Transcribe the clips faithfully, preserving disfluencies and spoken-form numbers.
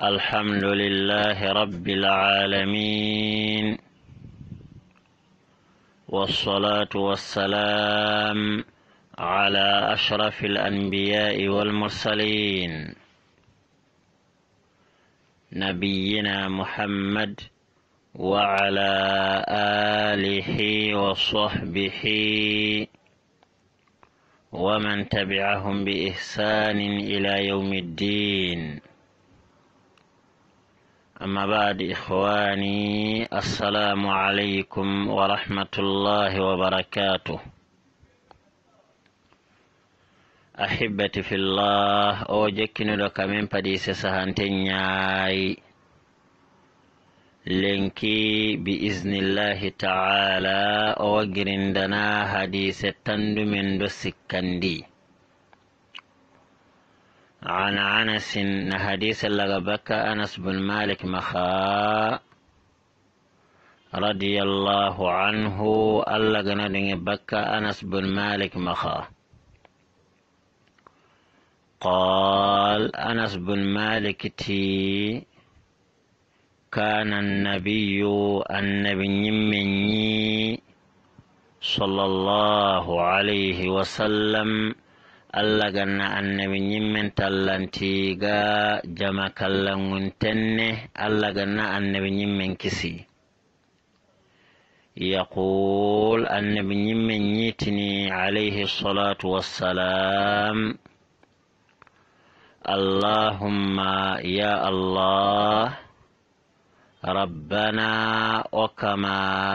الحمد لله رب العالمين، والصلاة والسلام على أشرف الأنبياء والمرسلين، نبينا محمد وعلى آله وصحبه ومن تبعهم بإحسان إلى يوم الدين. أما بعد إخواني، السلام عليكم ورحمة الله وبركاته. أحبتي في الله، أوجكن لك من بديس سهنتنياي لنكي بإذن الله تعالى أوجرندنا حديث تندو من دو سكندي عن أنس حديث لغبك أنس بن مالك مخا رضي الله عنه ألغنا بك أنس بن مالك مخا قال أنس بن مالك تي كان النبي النبي مني صلى الله عليه وسلم allagana annabi nyimmen tallantiga jama kallangun tenne allagana annabi nyimmen kisi yaqul annabi nyimmen nyitini alayhi salatu wassalam allahumma ya allah rabbana wakama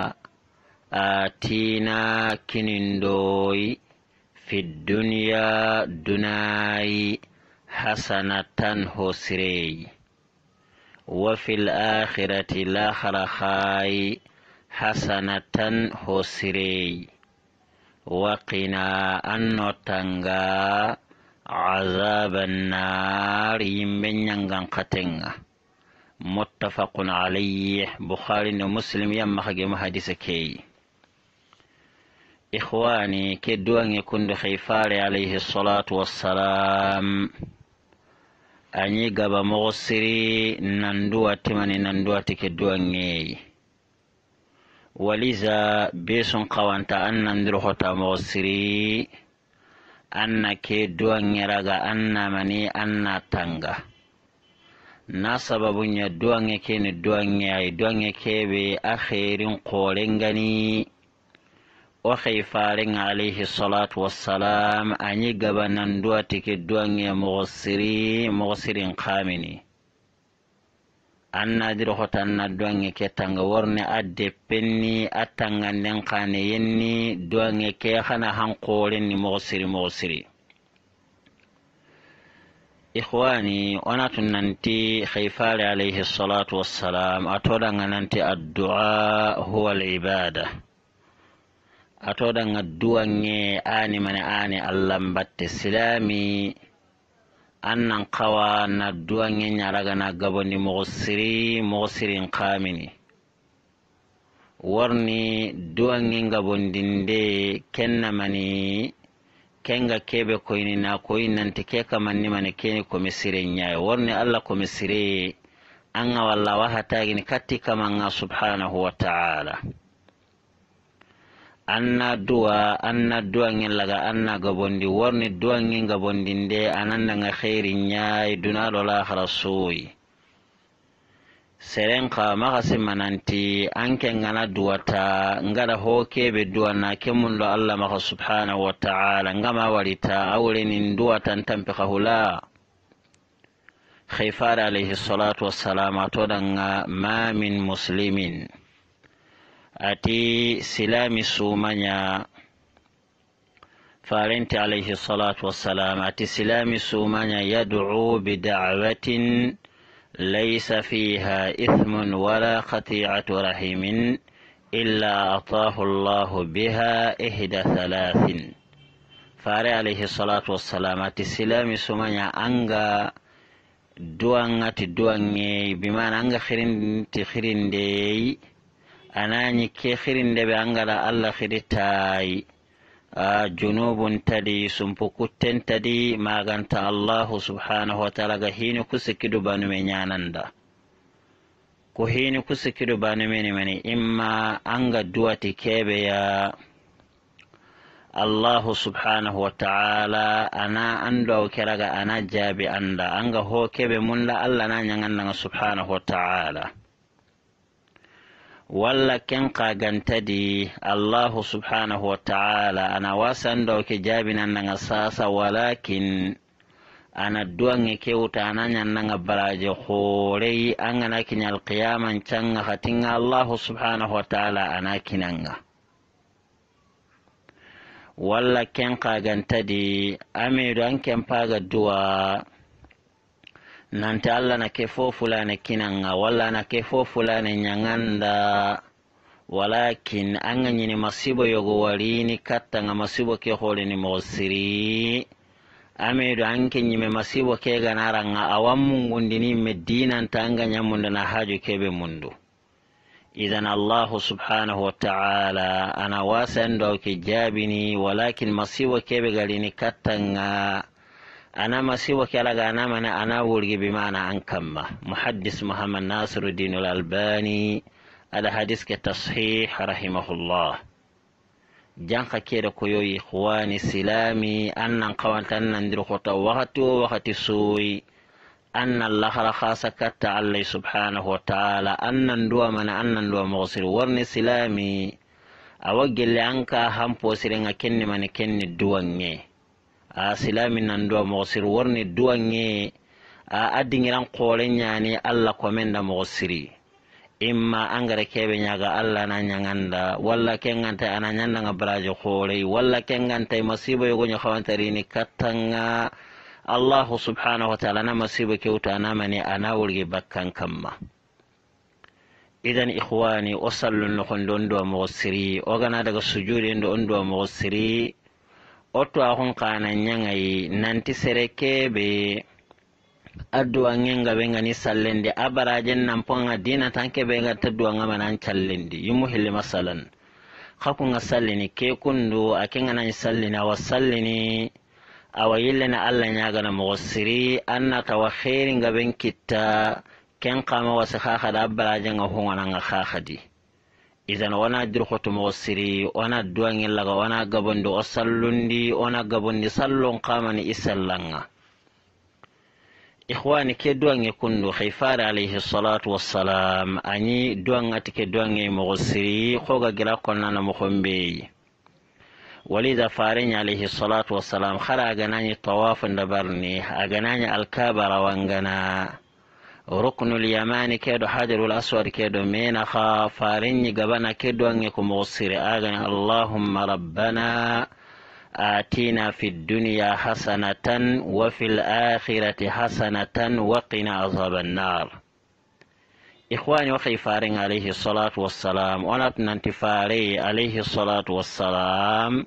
atina kinindoi في الدنيا دناي حسنة هسري وفي الآخرة الآخرة خاي حسنة هسري وقنا أن تنغا عذاب النار يمن ينغن قتنغ. متفق عليه، بخاري ومسلم يمخ حديث كي. إخواني كدوان يكون خيفار عليه الصلاة والسلام أني قبا مغسري نندوة تمني نندوة كدوان ولذا بيسن قوانتا أن ندرخوتا مغسري أن كدوان يرغى أن مني أن تنغى ناسبب يدوان يكين الدوان يأي دوان يكيبي أخير قولنغني وخيفارين عليه الصلاة والسلام أني قبنا دواتك الدوانية مغسري مغسرين قامني أنا درخت أن الدوانية كتنغورني أدي بني أتنغن لنقاني يني دوانية كيخنا هنقولني مغسري مغسري. إخواني، وانا تننتي خيفار عليه الصلاة والسلام أتودن ننتي الدعاء هو العبادة. atoda ngadduwa nge ani mane ani allam batte silami annan qawa na duwa nge nyaraga na gabondi mughsiri mughsirin qamini warni duwa nge ngabondinde kenna mani kenga kebe koyni na koyni nanti keka manni mane keni komisire nyaay warni alla komisire anga walla wahatagini katika manga subhanahu wa ta'ala. anna duwa anna duwa ngin laga anna gabondi warni duwa ngin gabondinde ananda nga khairi nyaay dunalo la kharasuyi serenka magasi mananti anke ngana duwata ngada hokebe duwa na kemundo Allah maka subhanahu wa ta'ala ngama walita awleni duwata ntampi khahula. Khayfar alayhi salatu wassalam atodanga ma min muslimin ati silami sumanya farenti alayhi salatu wassalam ati silami sumanya yad'u bida'watin laysa fiha ithmun wala qati'atu rahimin illa atahu Allah biha ihda thalathin. Fare alayhi salatu wassalam ati silami sumanya anga duangati duange bimana anga khirindi khirinde anani ke khirinde be angala Allah khiritai junubun tadi sumpukuten tadi maganta Allah subhanahu wa ta'ala ga hinu kusikidu banu menyananda ko hinu kusikidu banu meni meni imma anga duati kebe ya Allah subhanahu wa ta'ala ana ando keraga ana jabi anda anga ho kebe munla Allah na nyangan subhanahu wa ta'ala walla ken qagantadi Allah subhanahu wa ta'ala ana wasando ke jabinan nga sasa walakin ana duange kewta ananya nga baraje khore angana kinyal qiyaman changa hatinga Allah subhanahu wa ta'ala ana kinanga walla ken qagantadi amidu anken paga dua nanti Allah na kefo fulane kinanga wala na kefo fulane nyanganda walakin anga nyini masibo yogo walini katta nga masibo ke hole ni mosiri amedo anke nyime masibo ke ganara nga awamu ngundini medina ntanga nyamunda na haju kebe mundu idhan Allah subhanahu wa ta'ala ana wasando ke jabini walakin masibo kebe galini katta nga أنا ما سوى كلا أنا من أنا ورجي بمعنى أنكمة محدث محمد ناصر الدين الألباني هذا حديث كتصحيح رحمه الله جانك كير كيو إخواني سلامي أن قوانت أن ندير خطأ وقت وقت سوي أن الله خاصة كتعالى سبحانه وتعالى أن ندوى من أن ندوى مغسر ورني سلامي أوجل لأنك هم بوسرين كني من كني دواني asilami nan do mosir warni duwange a adingiran qolen yani Allah komenda mosiri imma angare kebe nyaga Allah na nyanganda walla kenganta ana nyanda ngabraje qole walla kenganta masibo yogo nya khawantari ni katanga Allah subhanahu wa ta'ala na masibo kewta na mani ana wurge bakkan kamma idan ikhwani osallu no khondondo mosiri ogana daga sujudi ndo ndo mosiri oto ahon kana nyangai nanti sereke be adwa ngenga benga ni sallende abarajen nan ponga dina tanke benga tadwa ngama nan challendi yumu hille masalan khakunga sallini ke kundu akenga nan sallina wasallini awayillena alla nyaga na mughsiri anna tawakhirin gaben kitta ken qama wasakha khada abarajen ngahonga nga khakhadi إذن وانا درخت موسري وانا دوان يلغا وانا قبن دو أصلون دي وانا قبن دي صلون قامني إسلنغا إخواني كي دوان يكون دو خيفار عليه الصلاة والسلام أني دوان أتك دوان يمغسري خوغا قراقنا نمخن بي ولذا فارين عليه الصلاة والسلام خلا أغناني طواف دبرني أغناني الكابر وانغنا ركن اليماني كيدو حجر الأسود كيدو مينا خافارين قبنا كيدو أنكم مغسر آغن اللهم ربنا آتينا في الدنيا حسنة وفي الآخرة حسنة وقنا عذاب النار إخواني وخي فارين عليه الصلاة والسلام ونبنا انتفاري عليه الصلاة والسلام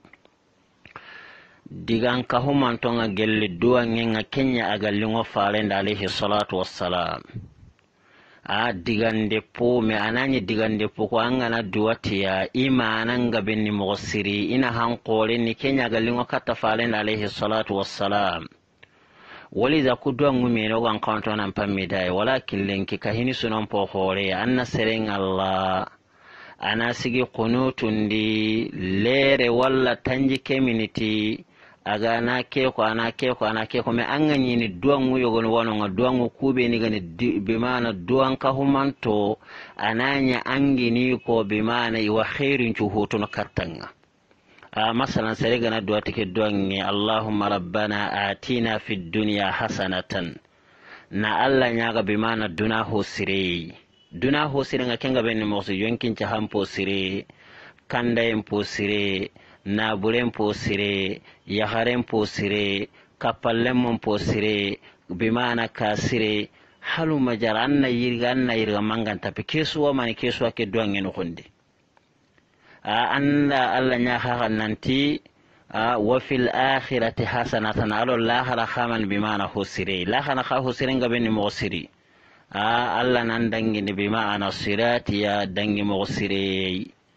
digan ka humantonga gelli duwange nga kenya agallingo farenda alayhi salatu wassalam a digande po me anani digande po ko angana duwatiya imana nga benni mughsiri ina hanqole ni kenya agallingo katta farenda alayhi salatu wassalam waliza kudwa ngumeno gan kantona mpamidai walakin lenki kahini sunon po khore anna sereng Allah ana sigi qunutundi lere walla tanji community aga na ke ko ana ke ko ana ke ko me angani ni duangu yogon wono nga duangu kube ni gani bimana duan ka humanto ananya angini ko bimana wa khairin chuhutu no katanga a masalan serega na duati ke duangi Allahumma rabbana atina fid dunya hasanatan na alla nyaga bimana duna hosire duna hosire nga kenga benni mo so yonkin cha hampo sire kanda empo sire na buren posire yaharen posire kapallem posire bimana kasire halu majara anna yirga anna yirga manganta pe kesuwa mani kesuwa ke duangen khonde a anna alla nya kha nanti wa fil akhirati hasanatan alo lahara khaman bimana husire lahana kha husire ngaben mosiri a alla nan dangi ni bimana sirati ya dangi mosire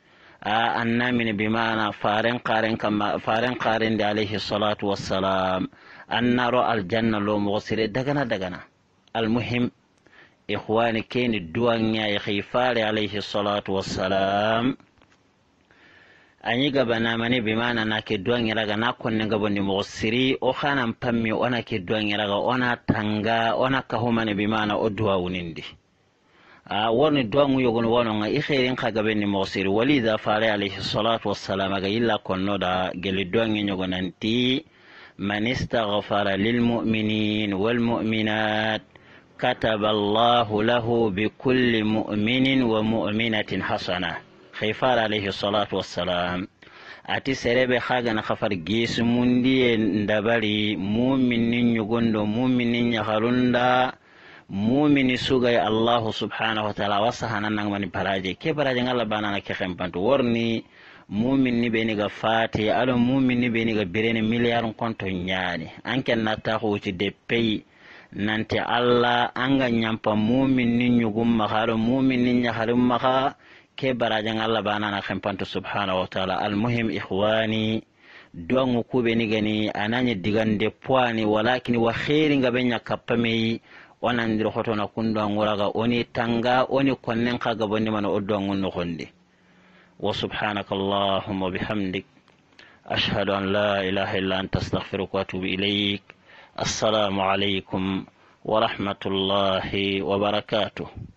annamin bimana faren qaren kama faren qaren de alayhi salatu wassalam annaro aljanna lo mo sire dagana dagana. Almuhim ikhwani keni duwanya ya khifare alayhi salatu wassalam anyi gabana mani bimana na ke duwanya raga na konne gabondi mo siri o khana pammi ona ke duwanya raga ona tanga ona kahumani bimana o duwa wunindi a woni duwangu yogon wono nga ikhirin khaga benni mo siri walidha fare alayhi salatu wassalam aga illa konno da geli duwanya nyogonanti man istaghfara lil mu'minin wal mu'minat كتب الله له بكل مؤمن ومؤمنة حسنة. خيفار عليه الصلاة والسلام أتي سرب خاغنا خفر جيس مندي ندبري مؤمن يغند مؤمن يخلوندا مؤمن سوغي الله سبحانه وتعالى وسهنا نغمني براجي كي براجي الله بانا كخم بانت ورني مؤمن ني بيني غفاتي على مؤمن ني بيني غبرين مليار كونتو نياني انكن نتاخو تي دي بي nanti Allah anga nyampa mumin ni nyugum makaro mumin ni nyaharum maka ke barajang Allah bana na khempantu subhanahu wa ta'ala. Almuhim ikhwani duangu kube ni gani ananye digande pwani walakini wa khairi ngabenya kapamei wana ndiro khoto na kundwa nguraga oni tanga oni konnen kaga bonni mana odwangu no khonde. Wa subhanakallahumma bihamdik ashhadu an la ilaha illa anta astaghfiruka wa atubu ilayk. السلام عليكم ورحمة الله وبركاته.